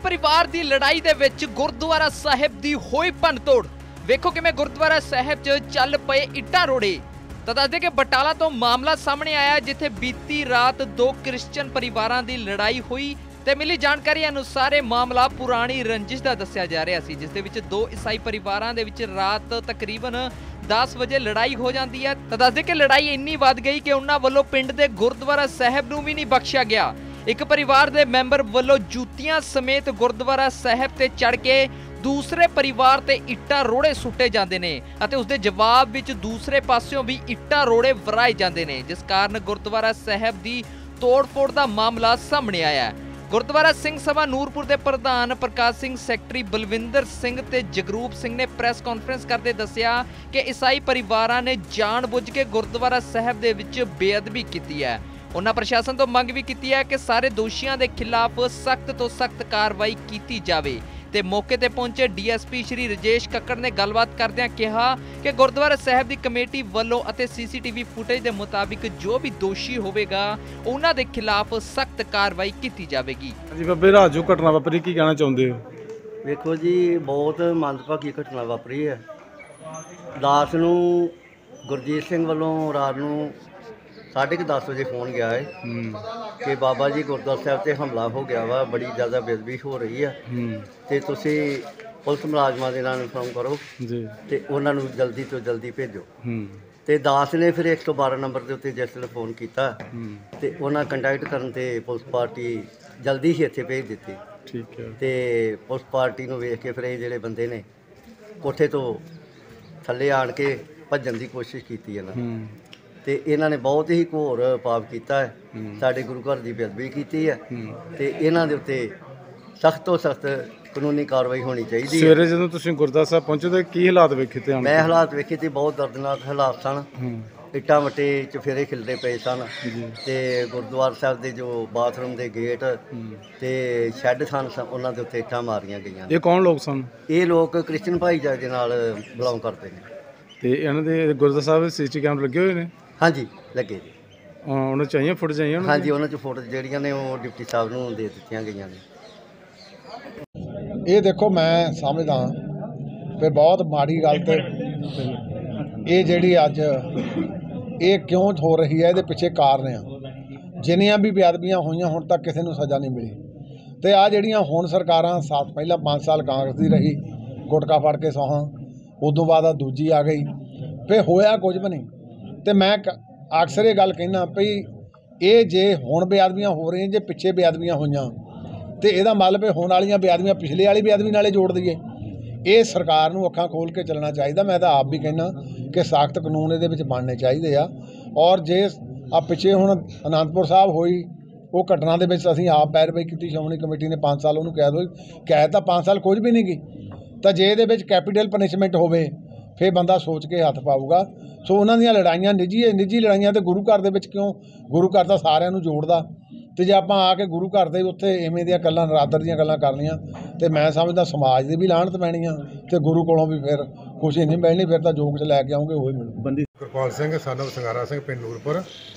परिवार की लड़ाई दे विच गुरुद्वारा साहिब की होई भंनतोड़। वेखो किवें गुरुद्वारा साहिब च चल पए इट्टां रोड़े। तो दस दे कि बटाला तो मामला सामने आया जिथे बीती रात दो क्रिश्चियन परिवारां की लड़ाई हुई ते मिली जानकारी अनुसार यह मामला पुरानी रंजिश का दस्सिया जा रहा सी, जिस दे विच दो ईसाई परिवारां दे विच रात तकरीबन 10 वजे लड़ाई हो जाती है। तो दस दे कि लड़ाई इन्नी वध गई कि उन्हां वल्लों पिंड दे गुरुद्वारा साहिब नूं भी नहीं बख्शिया गया। एक परिवार के मैंबर वल्लों जूतियां समेत गुरुद्वारा साहिब ते चढ़ के दूसरे परिवार ते इट्टा रोड़े सुट्टे जाते हैं और उसके जवाब विच दूसरे पासों भी इट्टा रोड़े वराए जाते हैं, जिस कारण गुरुद्वारा साहिब की तोड़ फोड़ का मामला सामने आया है। गुरुद्वारा सिंह सभा नूरपुर के प्रधान प्रकाश सिंह, सैकटरी बलविंदर सिंह ते जगरूप सिंह ने प्रेस कॉन्फ्रेंस करते दस्सिया कि ईसाई परिवारां ने जानबुझ के गुरुद्वारा साहिब दे विच बेअदबी की है। उन्होंने प्रशासन तो मंग भी की है कि सारे दोषियों के खिलाफ सख्त तो सख्त कार्रवाई की जाए। ते मौके ते पहुंचे DSP श्री राजेश कक्कड़ ने गलबात करदे कहा कि गुरुद्वारा साहिब की कमेटी वालों अते CCTV फुटेज के मुताबिक जो भी दोषी होगा उन्हां दे खिलाफ सख्त कार्रवाई की जाएगी। जी बाबे रात जो घटना वापरी की कहना चाहते हो? वेखो जी, बहुत मंदभागी घटना वापरी है। दास नूं गुरजीत सिंह वालों रात नूं 10:30 वजे फोन गया है कि बाबा जी गुरुद्वारा साहिब से हमला हो गया वा, बड़ी ज़्यादा बेअदबी हो रही है तो तुसी पुलिस मुलाजमां दे नाल इन्फॉर्म करो तो उन्होंने जल्दी तो जल्दी भेजो। तो दास ने फिर 112 नंबर के उत्ते जिस वेले फोन किया तो उन्होंने कंटैक्ट करन ते पुलिस पार्टी जल्दी ही इत्थे भेज दी। ठीक है। तो पुलिस पार्टी नूं वेख के फिर ये जिहड़े बंदे ने कोठे तो थल्ले आण के भज्जण की कोशिश की इन्होंने तो इन्हों ने बहुत ही घोर पाप किया है, साढ़े गुरु घर की बेअदबी की है तो इन्हों के उत्ते सख्त तो सख्त कानूनी कार्रवाई होनी चाहिए। सवेरे जो तुम गुरुद्वारा साहब पहुंचे तो की हालात वेखे थे? मैं हालात वेखे थे, बहुत दर्दनाक हालात सन। इट्टां वट्टे चफेरे खिलते पे सन तो गुरुद्वारा साहब के जो बाथरूम के गेट तो शैड सन उन्होंने उत्ते इट्टां मारियां गईयां। ये कौन लोग सन? ये लोग क्रिश्चियन भाईचारे के नाल बिलोंग करते हैं। तो इन्होंने गुरुद्वारा साहब CCTV कैमरे लगे हुए हैं? हाँ जी लगे जी। उन्हें चाहिए फुट चाहिए? हाँ जी, उन्होंने फोटो जड़ियाँ ने वो डिप्टी साहब नूं दे दित्तियां गईयां ने। ये देखो मैं समझदा कि बहुत माड़ी गल ते ये जिहड़ी अज ये क्यों हो रही है, ये पिछे कारण आ। जिन्नियां भी बेअदबियां होईयां हुण तक किसी नूं सज़ा नहीं मिली ते आ जिहड़ियां हुण सरकारां साथ पहला 5 साल कांग्रेस दी रही, गुटका फड़ के सौहां, उदों बाद दूजी आ गई, फिर होया कुछ भी नहीं। तो मैं अक्सर ये गल कहना भी ये जे हुण बेअदबियां हो रही, जे पिछे बेअदबियां होईयां तो यदा मतलब होने वाली बेअदबियां पिछले वाली बेअदबी नाले जोड़ दईए। ये सरकार नूं अखां खोल के चलना चाहिए। मैं तो आप भी कहना कि सख्त कानून ये बनने चाहिए आ। और जे आ पिछे हुण आनंदपुर साहब होई वो घटना दे विच असीं आप पैरवी की, श्रोमणी कमेटी ने 5 साल उन्होंने कैद होई, कैद तो 5 साल कुछ भी नहीं की, तो जे ये कैपीटल पनिशमेंट होवे फिर बंदा सोच के हथ पाऊगा। सो उन्होंने लड़ाइयां निजी लड़ाइयां तो गुरु घर दे विच क्यों? गुरु घर तो सारिਆਂ ਨੂੰ जोड़दा, तो जे आपां आके गुरु घर दे उत्थे इवें दियां गल्लां नरादर दियां गल्लां करनियां तो मैं समझदा समाज दी भी लाहनत पैनी आ ते गुरु कोलों भी फिर खुशी नहीं मिलनी, फिर तो जो कुछ लैके आऊँगे वही मिलू। कृपाल सिंह सन संगारा सिंह पिंड नूरपुर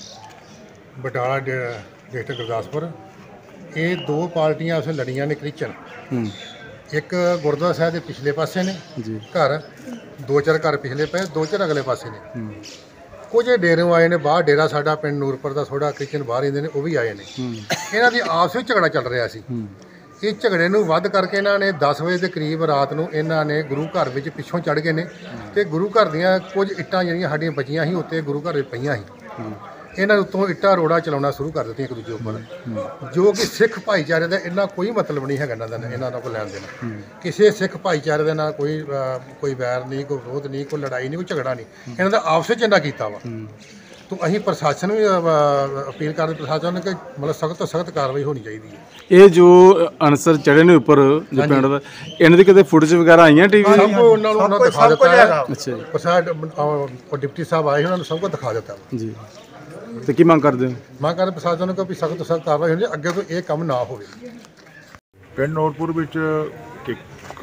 बटाला डिस्ट्रिक्ट गुरदासपुर। ये दो पार्टियां उस लड़ियां ने क्रिश्चन, एक गुरुद्वारा साहब के पिछले पासे ने घर, 2-4 घर पिछले पे, 2-4 अगले पासे ने। कुछ डेरों आए ने बाहर, डेरा साडा पिंड नूरपुर का थोड़ा क्रिश्चन बाहर ही ने, वो भी आए ने। इन्हां दी आपस में झगड़ा चल रहा सी। ये झगड़े नूं वध करके इन्हां ने 10 वजे के करीब रात नूं इन्हां ने गुरु घर विच पिछों चढ़ गए ने ते गुरु घर दियां कुछ इट्टां जिहड़ियां साडीआं बचियां ही उत्ते गुरु घर पईयां ही, इन्हां उत्तों इट्टा रोड़ा चलाउणा शुरू कर दित्तियां एक दूजे उपर, जो कि सिख भाईचारे का इन्ना कोई मतलब नहीं है। इन्हां दा कोई लैण देण किसी सिख भाईचारे दे नाल कोई वैर नहीं, कोई विरोध नहीं, कोई लड़ाई नहीं, कोई झगड़ा नहीं, इन्हां दा आपस विच इन्ना कीता वा। तो असीं प्रशासन भी अपील करते प्रशासन कि मतलब सख्त तो सख्त कार्रवाई होनी चाहिए है। ये जो अनसर चढ़े ने उपर जो पिंड दा इन्हां दी किते फुटेज वगैरह आईयां टीवी? सब उन्होंने दिखा दिता है। अच्छा, डिप्टी साहब आए उन्होंने सबको दिखा दिता जी। तो की मांग करते हो? मांग करते प्रशासन को भी सख्त तो सख्त कार्रवाई होनी चाहिए, अगे तो ये काम ना हो। पिंड नूरपुर विच एक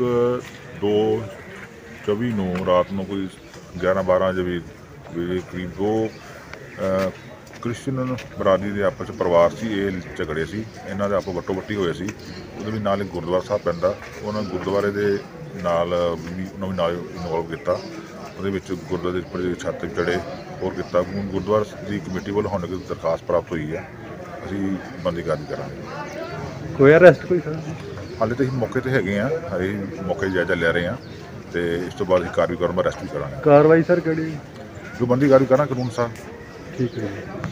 2:24 ਨੂੰ ਰਾਤ ਨੂੰ ਕੋਈ 11-12 ਵਜੇ ਕਰੀਬ 2 ਕ੍ਰਿਸਚਨ ਬਰਾਦਰੀ ਦੇ ਆਪਸ 'ਚ ਪਰਿਵਾਰ ਸੀ, ਇਹ ਝਗੜੇ ਸੀ, ਇਹਨਾਂ ਦੇ ਆਪੋ ਵੱਟੋ ਵੱਟੀ ਹੋਏ ਸੀ। ਉਹਦੇ ਵੀ ਨਾਲ ਇੱਕ ਗੁਰਦੁਆਰਾ ਸਾਹਿਬ ਪੈਂਦਾ, ਉਹਨਾਂ ਗੁਰਦੁਆਰੇ ਦੇ ਨਾਲ ਵੀ ਉਹਨਾਂ ਵੀ ਨਾਲ ਇਨਵੋਲਵ ਕੀਤਾ। ਉਹਦੇ ਵਿੱਚ ਗੁਰਦੁਆਰੇ ਦੇ ਉੱਪਰ ਛੱਤ ਚੜ੍ਹੇ ਹੋਰ ਕੀਤਾ। ਹੁਣ ਗੁਰਦੁਆਰਾ ਦੀ ਕਮੇਟੀ ਵੱਲੋਂ ਹੁਣ ਇੱਕ ਦਰਖਾਸਤ ਪ੍ਰਾਪਤ ਹੋਈ ਹੈ, ਅਸੀਂ ਬੰਦੀ ਕਾਰਵਾਈ ਕਰਾਂਗੇ। ਕੋਈ ਅਰੈਸਟ ਕੋਈ ਸਰ? ਹਾਲੇ ਤਾਂ ਅਸੀਂ ਮੌਕੇ 'ਤੇ ਹੈਗੇ ਹਾਂ, ਹਜੇ ਮੌਕੇ 'ਤੇ ਜਾਇਜ਼ਾ ਲੈ ਰਹੇ ਹਾਂ ਅਤੇ ਇਸ ਤੋਂ ਬਾਅਦ ਅਸੀਂ ਕਾਰਵਾਈ ਕਰਨ ਅਰੈਸਟ ਵੀ ਕਰਾਂਗੇ। ਕਾਰਵਾਈ ਸਰ ਕਿਹੜੀ? ਜੋ ਬੰਦੀ ਕਾਰਵਾਈ ਕਰਾਂਗੇ ਕਾਨੂੰਨ ਅਨੁਸਾਰ। ਠੀਕ ਹੈ ਜੀ।